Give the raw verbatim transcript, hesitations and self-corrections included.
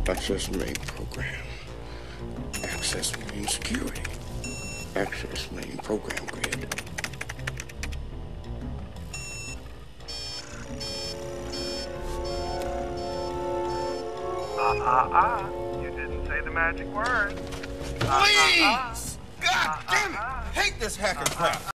Access main program. Access main security. Access main program grid. Ah, ah, ah. You didn't say the magic word. Please! God damn it! Hate this hacking crap.